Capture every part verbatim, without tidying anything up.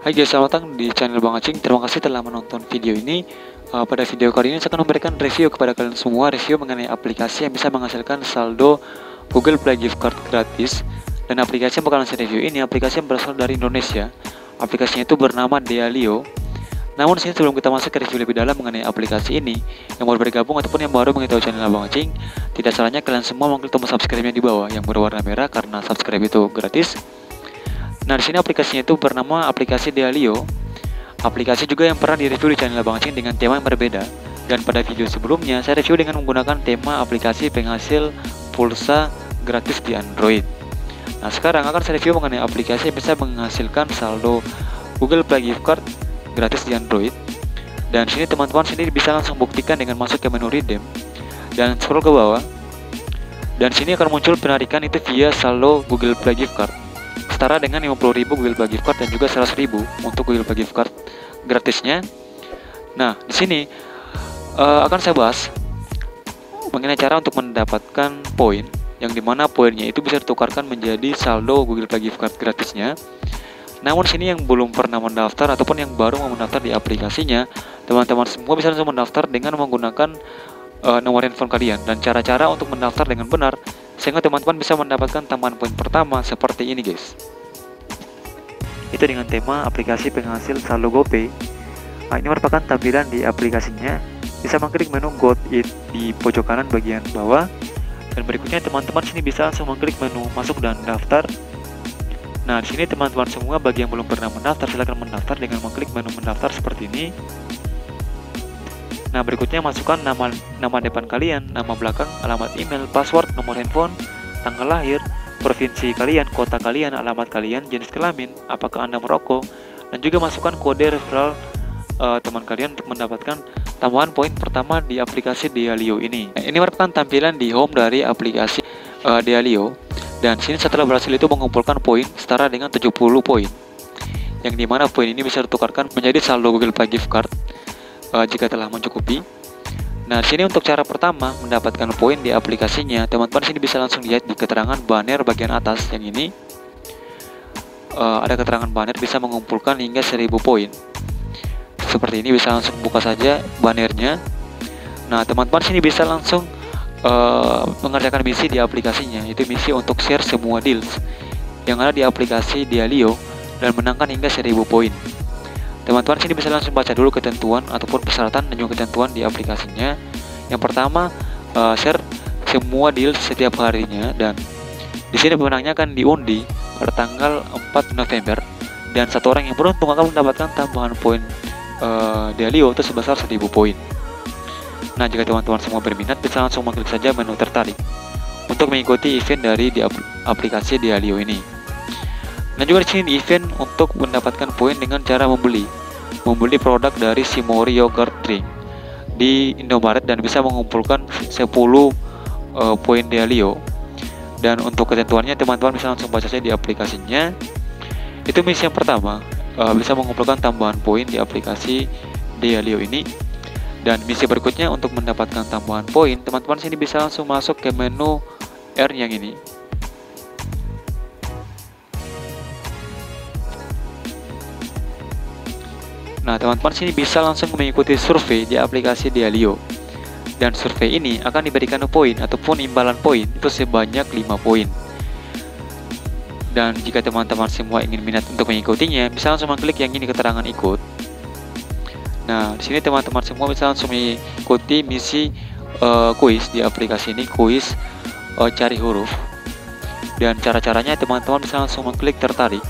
Hai guys, selamat datang di channel Bang Acing. Terima kasih telah menonton video ini. Uh, pada video kali ini saya akan memberikan review kepada kalian semua, review mengenai aplikasi yang bisa menghasilkan saldo Google Play Gift Card gratis. Dan aplikasi yang bakalan saya review ini aplikasi yang berasal dari Indonesia. Aplikasinya itu bernama Dialio. Namun sini sebelum kita masuk ke review lebih dalam mengenai aplikasi ini, yang baru bergabung ataupun yang baru mengetahui channel Bang Acing, tidak salahnya kalian semua mengklik tombol subscribe-nya di bawah yang berwarna merah karena subscribe itu gratis. Nah, di sini aplikasinya itu bernama aplikasi Dialio. Aplikasi juga yang pernah direview di channel Bang Acing dengan tema yang berbeda. Dan pada video sebelumnya saya review dengan menggunakan tema aplikasi penghasil pulsa gratis di Android. Nah, sekarang akan saya review mengenai aplikasi yang bisa menghasilkan saldo Google Play Gift Card gratis di Android. Dan sini teman-teman sendiri bisa langsung buktikan dengan masuk ke menu redeem dan scroll ke bawah. Dan sini akan muncul penarikan itu via saldo Google Play Gift Card, setara dengan lima puluh ribu Google Play Gift Card dan juga seratus ribu untuk Google Play Gift Card gratisnya. Nah, di sini uh, akan saya bahas mengenai cara untuk mendapatkan poin, yang dimana poinnya itu bisa ditukarkan menjadi saldo Google Play Gift Card gratisnya. Namun sini yang belum pernah mendaftar ataupun yang baru mau mendaftar di aplikasinya, teman-teman semua bisa langsung mendaftar dengan menggunakan uh, nomor handphone kalian. Dan cara-cara untuk mendaftar dengan benar sehingga teman-teman bisa mendapatkan tambahan poin pertama seperti ini guys. Itu dengan tema aplikasi penghasil saldo GoPay. Nah, ini merupakan tampilan di aplikasinya. Bisa mengklik menu Got It di pojok kanan bagian bawah. Dan berikutnya teman-teman sini bisa langsung mengklik menu masuk dan daftar. Nah, di sini teman-teman semua bagi yang belum pernah mendaftar silahkan mendaftar dengan mengklik menu mendaftar seperti ini. Nah, berikutnya masukkan nama nama depan kalian, nama belakang, alamat email, password, nomor handphone, tanggal lahir, provinsi kalian, kota kalian, alamat kalian, jenis kelamin, apakah Anda merokok, dan juga masukkan kode referral uh, teman kalian untuk mendapatkan tambahan poin pertama di aplikasi Dialio ini. Nah, ini merupakan tampilan di home dari aplikasi uh, Dialio. Dan sini setelah berhasil itu mengumpulkan poin setara dengan tujuh puluh poin, yang dimana poin ini bisa ditukarkan menjadi saldo Google Play Gift Card uh, jika telah mencukupi. Nah, sini untuk cara pertama mendapatkan poin di aplikasinya, teman-teman sini bisa langsung lihat di keterangan banner bagian atas yang ini. Uh, ada keterangan banner bisa mengumpulkan hingga seribu poin. Seperti ini, bisa langsung buka saja bannernya. Nah, teman-teman sini bisa langsung uh, mengerjakan misi di aplikasinya, yaitu misi untuk share semua deals yang ada di aplikasi Dialio dan menangkan hingga seribu poin. Teman-teman sini bisa langsung baca dulu ketentuan ataupun persyaratan dan juga ketentuan di aplikasinya. Yang pertama, uh, share semua deal setiap harinya, dan di sini pemenangnya akan diundi pada tanggal empat November, dan satu orang yang beruntung akan mendapatkan tambahan poin uh, Dialio itu sebesar seribu poin. Nah, jika teman-teman semua berminat bisa langsung mengklik saja menu tertarik untuk mengikuti event dari di aplikasi Dialio ini. Nah, juga di sini di event untuk mendapatkan poin dengan cara membeli membeli produk dari Simori Yogurt Drink di Indomaret dan bisa mengumpulkan sepuluh uh, poin Dialio. Dan untuk ketentuannya teman-teman bisa langsung baca saja di aplikasinya. Itu misi yang pertama, uh, bisa mengumpulkan tambahan poin di aplikasi Dialio ini. Dan misi berikutnya untuk mendapatkan tambahan poin, teman-teman sini bisa langsung masuk ke menu R yang ini. Nah, teman-teman sini bisa langsung mengikuti survei di aplikasi Dialio. Dan survei ini akan diberikan poin ataupun imbalan poin itu sebanyak lima poin. Dan jika teman-teman semua ingin minat untuk mengikutinya, bisa langsung mengklik yang ini keterangan ikut. Nah, di sini teman-teman semua bisa langsung mengikuti misi uh, kuis di aplikasi ini, kuis uh, cari huruf. Dan cara-caranya teman-teman bisa langsung mengklik tertarik.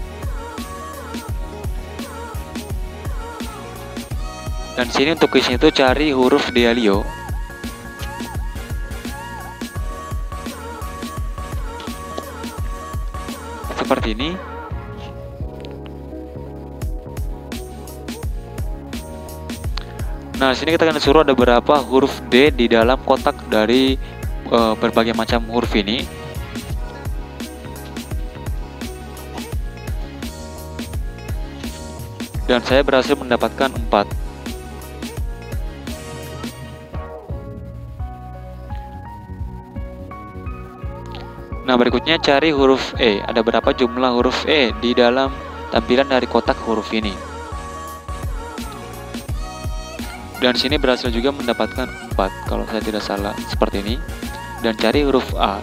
Dan sini untuk kuisnya itu cari huruf Dialio. Seperti ini. Nah, sini kita akan disuruh ada berapa huruf D di dalam kotak dari uh, berbagai macam huruf ini. Dan saya berhasil mendapatkan empat. Nah, berikutnya cari huruf E. Ada berapa jumlah huruf E di dalam tampilan dari kotak huruf ini. Dan sini berhasil juga mendapatkan empat kalau saya tidak salah, seperti ini. Dan cari huruf A.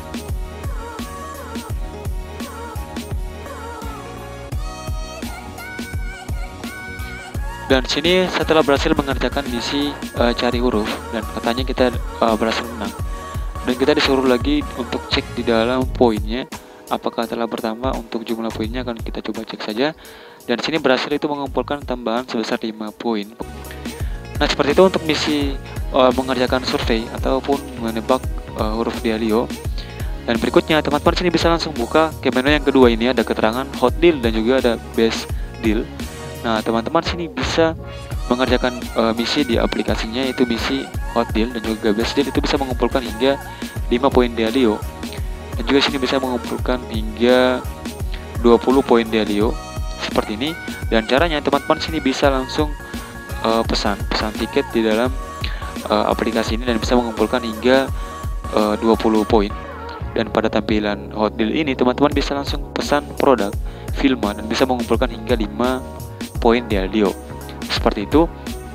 Dan sini setelah berhasil mengerjakan misi uh, cari huruf dan katanya kita uh, berhasil menang. Dan kita disuruh lagi untuk cek di dalam poinnya apakah telah bertambah. Untuk jumlah poinnya akan kita coba cek saja. Dan sini berhasil itu mengumpulkan tambahan sebesar lima poin. Nah, seperti itu untuk misi uh, mengerjakan survei ataupun menebak uh, huruf Dialio. Dan berikutnya teman-teman sini bisa langsung buka ke menu yang kedua. Ini ada keterangan hot deal dan juga ada best deal. Nah, teman-teman sini bisa mengerjakan uh, misi di aplikasinya, yaitu misi hot deal dan juga best deal. Itu bisa mengumpulkan hingga lima poin Dialio. Dan juga sini bisa mengumpulkan hingga dua puluh poin Dialio seperti ini. Dan caranya teman-teman sini bisa langsung uh, pesan pesan tiket di dalam uh, aplikasi ini dan bisa mengumpulkan hingga uh, dua puluh poin. Dan pada tampilan hot deal ini teman-teman bisa langsung pesan produk Filma dan bisa mengumpulkan hingga lima poin Dialio seperti itu.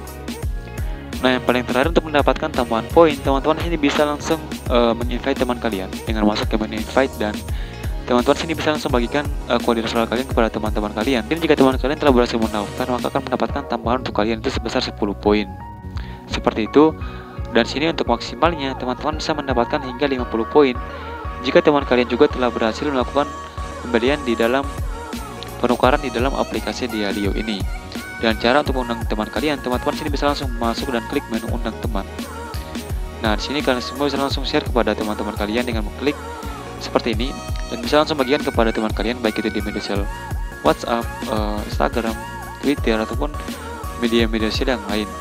Nah, yang paling terakhir untuk mendapatkan tambahan poin, teman-teman sini bisa langsung uh, menginvite teman kalian dengan masuk ke menu invite, dan teman-teman sini bisa langsung bagikan uh, kode referral kalian kepada teman-teman kalian. Dan jika teman kalian telah berhasil mendaftar, maka akan mendapatkan tambahan untuk kalian itu sebesar sepuluh poin seperti itu. Dan sini untuk maksimalnya teman-teman bisa mendapatkan hingga lima puluh poin jika teman kalian juga telah berhasil melakukan pembelian di dalam penukaran di dalam aplikasi Dialio ini. Dan cara untuk mengundang teman kalian, teman-teman sini bisa langsung masuk dan klik menu undang teman. Nah, di sini kalian semua bisa langsung share kepada teman-teman kalian dengan mengklik seperti ini, dan bisa langsung bagikan kepada teman kalian baik itu di media sosial WhatsApp, uh, Instagram, Twitter ataupun media-media sosial yang lain.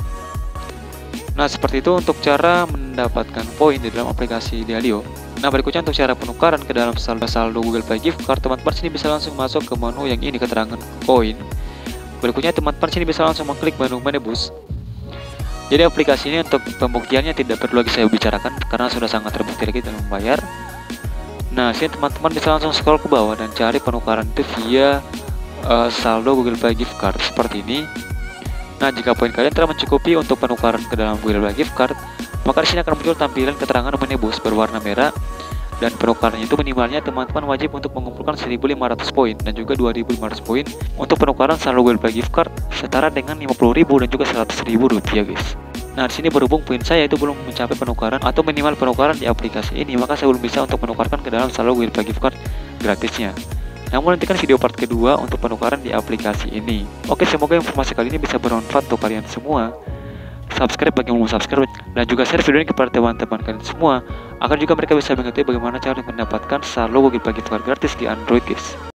Nah, seperti itu untuk cara mendapatkan poin di dalam aplikasi Dialio. Nah, berikutnya untuk cara penukaran ke dalam saldo, saldo Google Play Gift Card, teman-teman sini bisa langsung masuk ke menu yang ini, keterangan poin. Berikutnya teman-teman sini bisa langsung mengklik menu menebus. Jadi aplikasi ini untuk pembuktiannya tidak perlu lagi saya bicarakan karena sudah sangat terbukti lagi dalam membayar. Nah, sini teman-teman bisa langsung scroll ke bawah dan cari penukaran itu via uh, saldo Google Play Gift Card seperti ini. Nah, jika poin kalian telah mencukupi untuk penukaran ke dalam Google Play Gift Card, maka di sini akan muncul tampilan keterangan menebus berwarna merah. Dan penukarannya itu minimalnya teman-teman wajib untuk mengumpulkan seribu lima ratus poin dan juga dua ribu lima ratus poin untuk penukaran saldo Google Play Gift Card setara dengan lima puluh ribu dan juga seratus ribu rupiah, guys. Nah, di sini berhubung poin saya itu belum mencapai penukaran atau minimal penukaran di aplikasi ini, maka saya belum bisa untuk menukarkan ke dalam saldo Google Play Gift Card gratisnya. Namun nantikan video part kedua untuk penukaran di aplikasi ini. Oke, semoga informasi kali ini bisa bermanfaat untuk kalian semua. Subscribe bagi yang belum subscribe dan juga share video ini kepada teman-teman kalian semua agar juga mereka bisa mengetahui bagaimana cara mendapatkan saldo Google Play Gift Card gratis di Android, guys.